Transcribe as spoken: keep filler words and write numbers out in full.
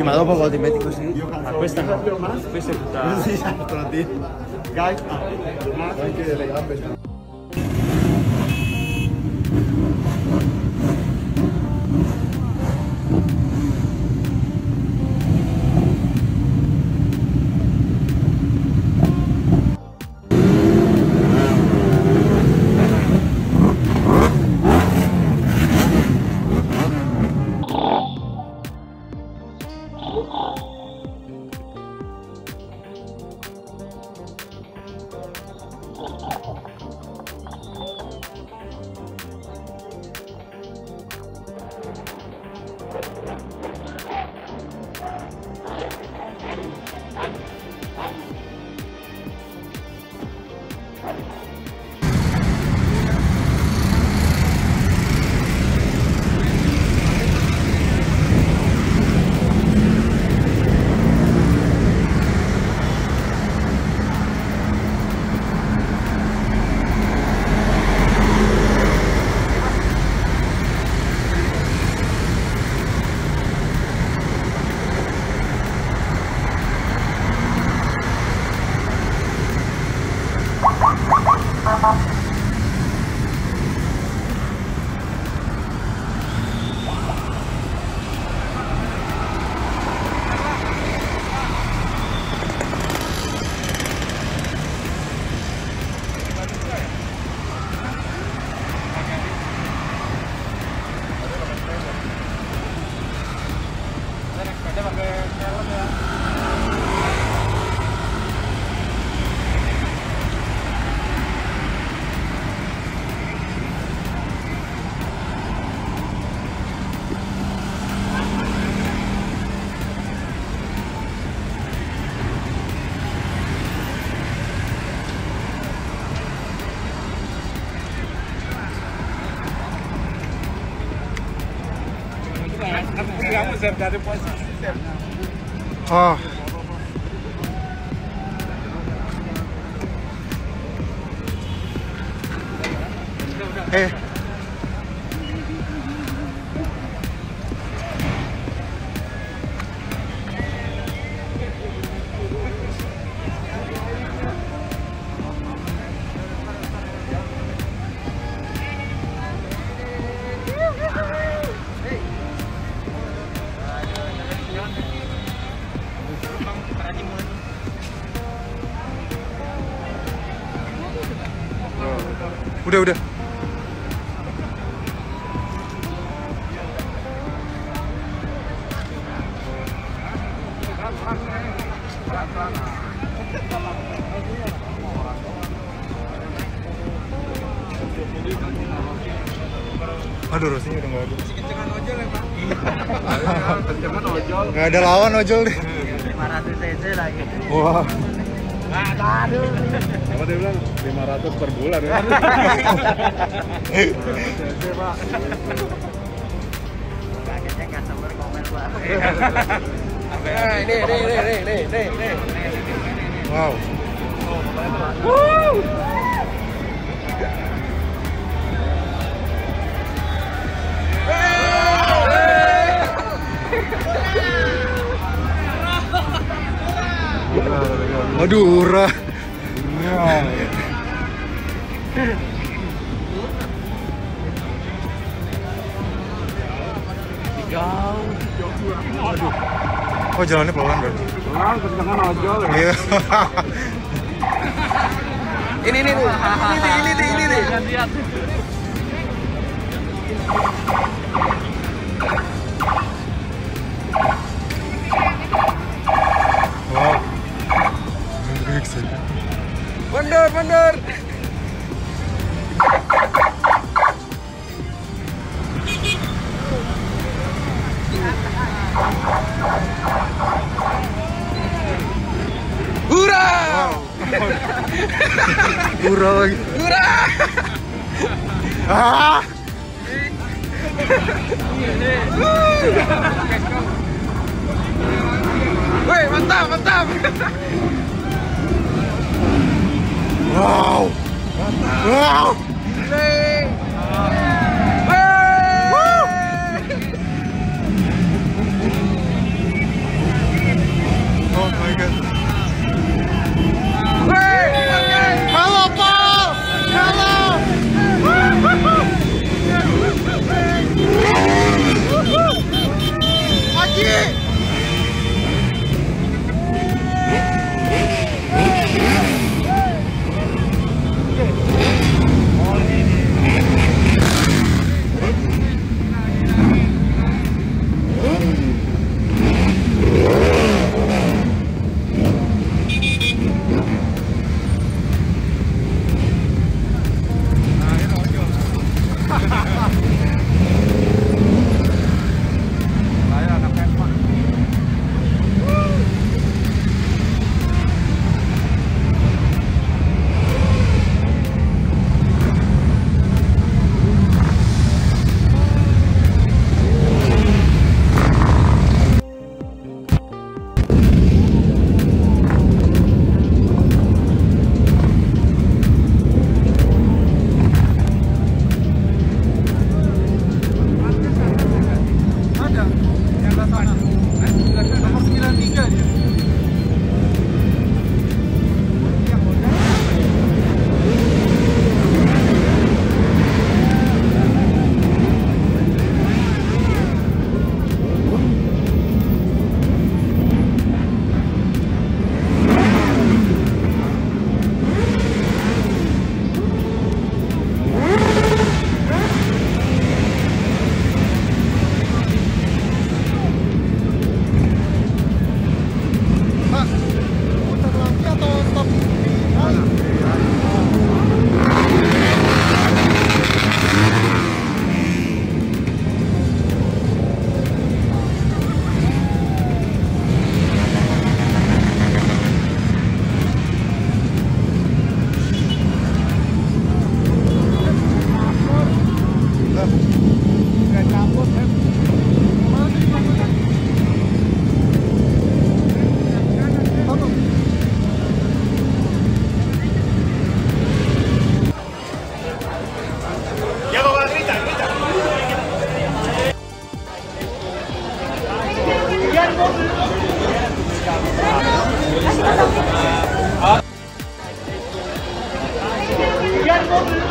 ma dopo lo ti metti così. Ma questa no, questa è tutta... Sì, esatto, la tira. Guys, anche delle gambe. Dari posisi Oh. Eh. Udah, udah. Aduh, Rosnya udah nggak ada. kencengan ojol ya, Pak. Kencengan ojol. Nggak ada lawan ojol deh. lima ratus cc lagi. Wah. Aduh. Apa dia bilang? lima ratus per bulan ya. Pak. Kagetnya customer komen, Pak. Nah, ini, ini, ini, ini, ini, ini. Wow. Woo! Aduh, urah. Oh, jalannya pelan berarti. Pelan, kencengan ojol. Iya. Ini, ini, ini, ini, ini, ini, ini. Lihat. Wow. Mundur, mundur. Hurra! Hurra lagi. Hurra! Ah! Woi, mantap, mantap. Wow. Wow. Hey. Wow. Come on,